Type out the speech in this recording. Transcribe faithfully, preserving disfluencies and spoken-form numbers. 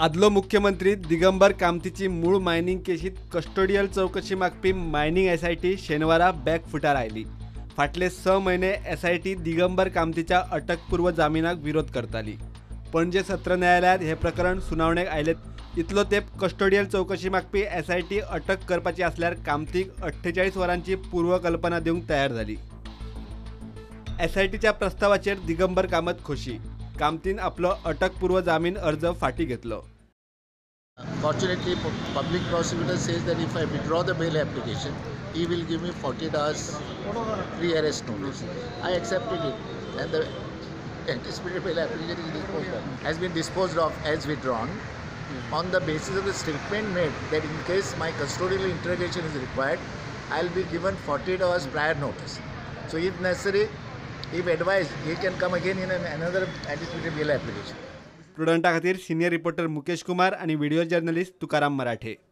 आदलो मुख्यमंत्री दिगंबर कामतीची मूळ मायनिंग केशीत कस्टोडियल चौकशी मागपी मायनिंग एस आय टी शेनवारा बॅक फुटार आयली। फाटले स महिने एस आय टी दिगंबर कामतीच्या अटकपूर्व जामिनाक विरोध करताली। पणजे सत्र न्यायालयात हे प्रकरण सुनावणेक आयले। इतलो तेप कस्टोडियल चौकशी मागपी एस आय टी अटक करपाची असल्यार कामतीक अठ्ठेचाळीस वरांची पूर्वकल्पना दिवंक तयार झाली। एस आय टीच्या प्रस्तावाचेर दिगंबर कामत खोशी। कामतीन आपलो अटकपूर्व जामीन अर्ज फाटी घेतलो। Fortunately, public prosecutor says that if I withdraw the bail application, he will give me forty-eight hours pre-arrest notice. I accepted it, and the anticipatory bail application is disposed of, has been disposed of as withdrawn on the basis of the statement made that in case my custodial interrogation is required, I'll be given forty-eight hours prior notice. So if necessary, if advised, he can come again in an, another anticipatory bail application. प्रुडंटा खातीर senior reporter Mukesh Kumar आणि video journalist Tukaram मराठे।